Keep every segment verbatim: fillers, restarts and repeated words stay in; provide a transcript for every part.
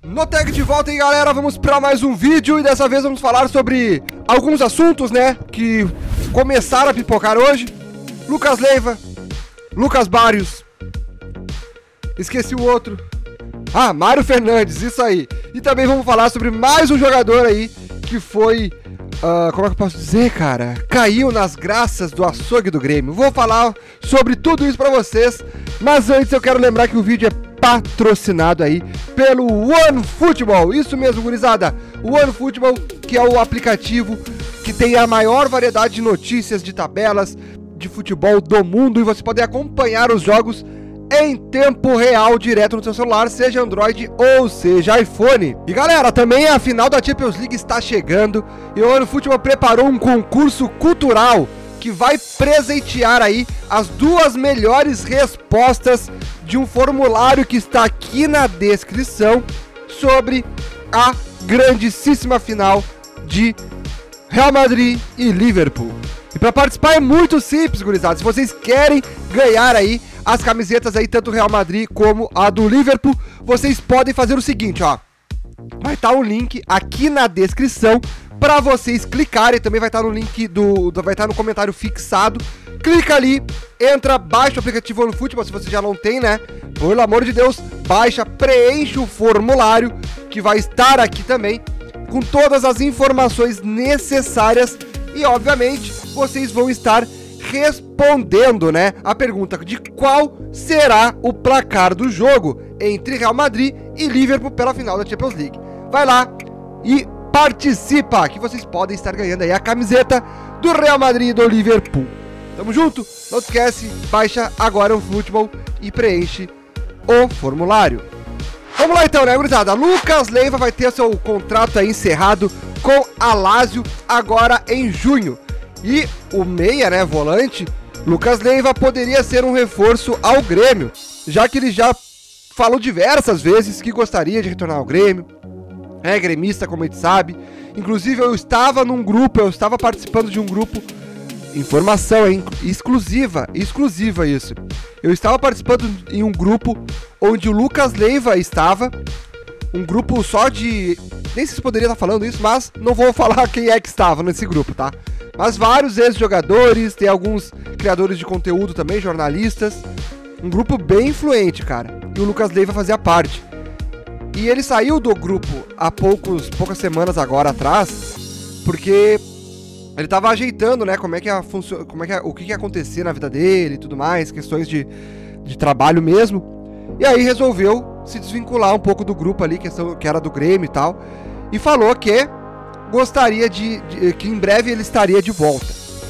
Notec de volta aí, galera, vamos para mais um vídeo e dessa vez vamos falar sobre alguns assuntos, né, que começaram a pipocar hoje. Lucas Leiva, Lucas Barrios, esqueci o outro, ah, Mário Fernandes, isso aí. E também vamos falar sobre mais um jogador aí que foi, uh, como é que eu posso dizer, cara, caiu nas graças do açougue do Grêmio. Vou falar sobre tudo isso para vocês, mas antes eu quero lembrar que o vídeo é patrocinado aí pelo OneFootball. Isso mesmo, gurizada. O OneFootball, que é o aplicativo que tem a maior variedade de notícias, de tabelas, de futebol do mundo, e você pode acompanhar os jogos em tempo real, direto no seu celular, seja Android ou seja iPhone. E galera, também a final da Champions League está chegando e o OneFootball preparou um concurso cultural que vai presentear aí as duas melhores respostas de um formulário que está aqui na descrição sobre a grandíssima final de Real Madrid e Liverpool. E para participar é muito simples, gurizada. Se vocês querem ganhar aí as camisetas aí, tanto do Real Madrid como a do Liverpool, vocês podem fazer o seguinte, ó. Vai estar um link aqui na descrição para vocês clicarem, também vai estar no link do, do vai estar no comentário fixado. Clica ali, entra, baixa o aplicativo OneFootball se você já não tem, né? Pelo amor de Deus, baixa, preenche o formulário que vai estar aqui também com todas as informações necessárias e obviamente vocês vão estar respondendo, né, a pergunta de qual será o placar do jogo entre Real Madrid e Liverpool pela final da Champions League. Vai lá e participa, que vocês podem estar ganhando aí a camiseta do Real Madrid e do Liverpool. Tamo junto? Não esquece, baixa agora o OneFootball e preenche o formulário. Vamos lá então, né, gurizada? Lucas Leiva vai ter seu contrato aí encerrado com a Lazio agora em junho. E o meia, né, volante, Lucas Leiva poderia ser um reforço ao Grêmio, já que ele já falou diversas vezes que gostaria de retornar ao Grêmio. É gremista, como a gente sabe. Inclusive eu estava num grupo, eu estava participando de um grupo, informação hein, exclusiva, exclusiva isso. Eu estava participando em um grupo onde o Lucas Leiva estava, um grupo só de, nem sei se poderia estar falando isso, mas não vou falar quem é que estava nesse grupo, tá? Mas vários ex-jogadores, tem alguns criadores de conteúdo também, jornalistas, um grupo bem influente, cara, e o Lucas Leiva fazia parte. E ele saiu do grupo há poucos, poucas semanas agora atrás, porque ele tava ajeitando, né, como é que ia funcionar, como é que ia, o que ia acontecer na vida dele e tudo mais, questões de, de trabalho mesmo. E aí resolveu se desvincular um pouco do grupo ali, questão, que era do Grêmio e tal, e falou que gostaria de, de, que em breve ele estaria de volta.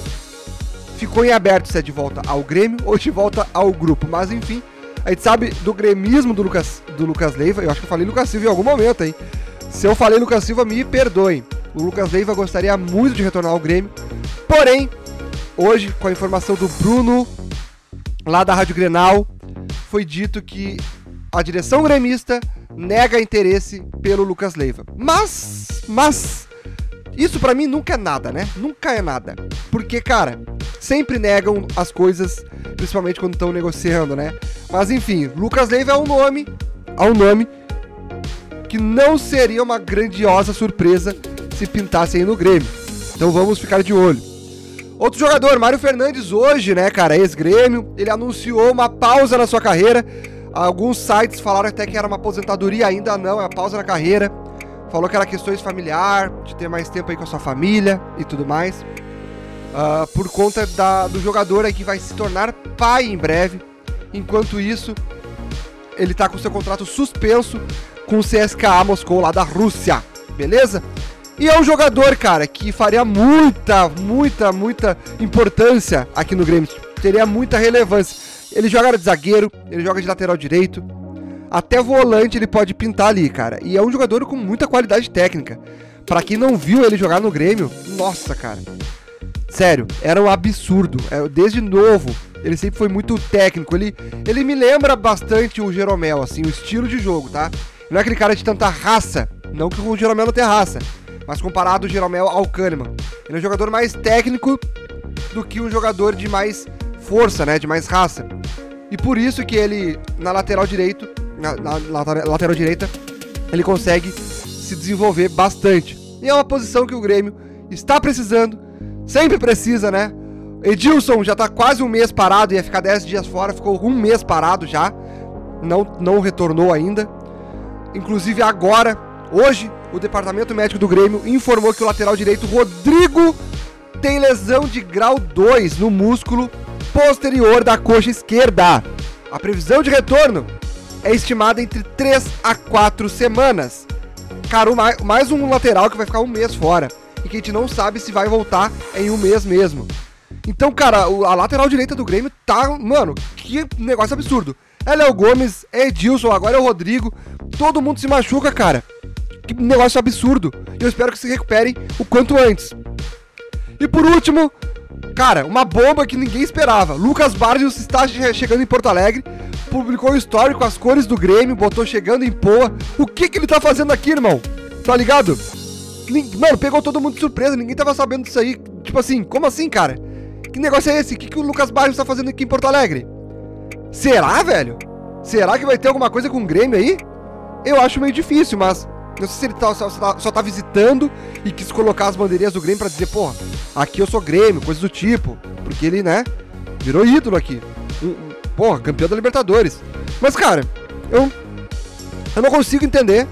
Ficou em aberto se é de volta ao Grêmio ou de volta ao grupo, mas enfim, a gente sabe do gremismo do Lucas, do Lucas Leiva. Eu acho que eu falei Lucas Silva em algum momento, hein? Se eu falei Lucas Silva, me perdoem. O Lucas Leiva gostaria muito de retornar ao Grêmio. Porém, hoje, com a informação do Bruno, lá da Rádio Grenal, foi dito que a direção gremista nega interesse pelo Lucas Leiva. Mas, mas, isso pra mim nunca é nada, né? Nunca é nada. Porque, cara, sempre negam as coisas, principalmente quando estão negociando, né? Mas enfim, Lucas Leiva é um nome, é um nome que não seria uma grandiosa surpresa se pintasse aí no Grêmio. Então vamos ficar de olho. Outro jogador, Mário Fernandes, hoje, né, cara, ex-Grêmio, ele anunciou uma pausa na sua carreira. Alguns sites falaram até que era uma aposentadoria, ainda não, é uma pausa na carreira. Falou que era questões familiar, de ter mais tempo aí com a sua família e tudo mais. Uh, por conta da, do jogador aí que vai se tornar pai em breve. Enquanto isso, ele tá com seu contrato suspenso com o C S K A Moscou lá da Rússia, beleza? E é um jogador, cara, que faria muita, muita, muita importância aqui no Grêmio. Teria muita relevância. Ele joga de zagueiro, ele joga de lateral direito. Até volante ele pode pintar ali, cara. E é um jogador com muita qualidade técnica. Pra quem não viu ele jogar no Grêmio, nossa, cara. Sério, era um absurdo. Desde novo, ele sempre foi muito técnico. Ele, ele me lembra bastante o Jeromel, assim, o estilo de jogo, tá? Não é aquele cara de tanta raça. Não que o Jeromel não tenha raça, mas comparado o Jeromel ao Kahneman. Ele é um jogador mais técnico do que um jogador de mais força, né? De mais raça. E por isso que ele, na lateral direito, na, na, na lateral direita, ele consegue se desenvolver bastante. E é uma posição que o Grêmio está precisando, sempre precisa, né? Edilson já tá quase um mês parado, ia ficar dez dias fora, ficou um mês parado já, não, não retornou ainda. Inclusive agora, hoje, o departamento médico do Grêmio informou que o lateral direito Rodrigo tem lesão de grau dois no músculo posterior da coxa esquerda. A previsão de retorno é estimada entre três a quatro semanas. Cara, mais um lateral que vai ficar um mês fora e que a gente não sabe se vai voltar em um mês mesmo. Então, cara, a lateral direita do Grêmio tá... Mano, que negócio absurdo. É Léo Gomes, é Edilson, agora é o Rodrigo. Todo mundo se machuca, cara. Que negócio absurdo. E eu espero que se recuperem o quanto antes. E por último, cara, uma bomba que ninguém esperava. Lucas Barrios está chegando em Porto Alegre. Publicou um story com as cores do Grêmio, botou chegando em Poa. O que que ele tá fazendo aqui, irmão? Tá ligado? Mano, pegou todo mundo de surpresa, ninguém tava sabendo disso aí. Tipo assim, como assim, cara? Que negócio é esse? O que que o Lucas Barrios tá fazendo aqui em Porto Alegre? Será, velho? Será que vai ter alguma coisa com o Grêmio aí? Eu acho meio difícil, mas... Não sei se ele tá, só, só, só tá visitando e quis colocar as bandeirinhas do Grêmio pra dizer, porra, aqui eu sou Grêmio, coisa do tipo. Porque ele, né, virou ídolo aqui. Um, um, porra, campeão da Libertadores. Mas, cara, eu, eu não consigo entender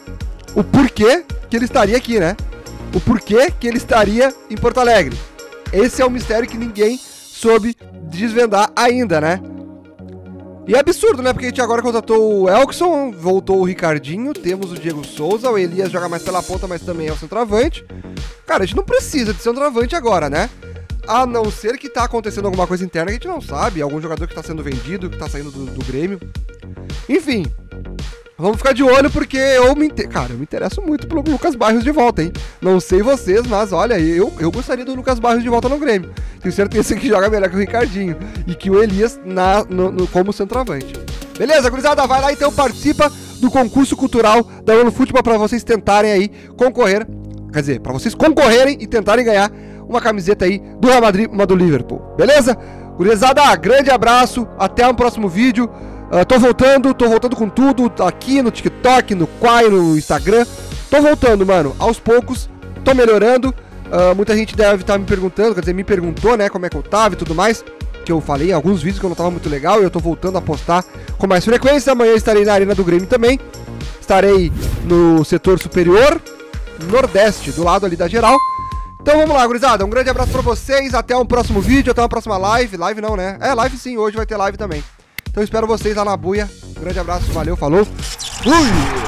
o porquê que ele estaria aqui, né? O porquê que ele estaria em Porto Alegre. Esse é um mistério que ninguém soube desvendar ainda, né? E é absurdo, né? Porque a gente agora contratou o Elkson, voltou o Ricardinho, temos o Diego Souza, o Elias joga mais pela ponta, mas também é o centroavante. Cara, a gente não precisa de centroavante agora, né? A não ser que tá acontecendo alguma coisa interna que a gente não sabe, algum jogador que tá sendo vendido, que tá saindo do, do Grêmio. Enfim, vamos ficar de olho porque eu me... Inter... Cara, eu me interesso muito pelo Lucas Barrios de volta, hein? Não sei vocês, mas olha, eu, eu gostaria do Lucas Barrios de volta no Grêmio. Tenho certeza que joga melhor que o Ricardinho e que o Elias na, no, no, como centroavante. Beleza, gurizada? Vai lá então, participa do concurso cultural da ONU Futebol para vocês tentarem aí concorrer, quer dizer, para vocês concorrerem e tentarem ganhar uma camiseta aí do Real Madrid, uma do Liverpool. Beleza? Gurizada, grande abraço, até o próximo vídeo. Uh, tô voltando, tô voltando com tudo aqui no TikTok, no Quai, no Instagram. Tô voltando, mano, aos poucos, tô melhorando. Uh, muita gente deve estar me perguntando, quer dizer, me perguntou, né, como é que eu tava e tudo mais. Que eu falei em alguns vídeos que eu não tava muito legal e eu tô voltando a postar com mais frequência. Amanhã estarei na Arena do Grêmio também. Estarei no setor superior, nordeste, do lado ali da geral. Então vamos lá, gurizada, um grande abraço pra vocês, até um próximo vídeo, até uma próxima live. Live não, né? É, live sim, hoje vai ter live também. Então eu espero vocês lá na buia. Um grande abraço, valeu, falou. Fui!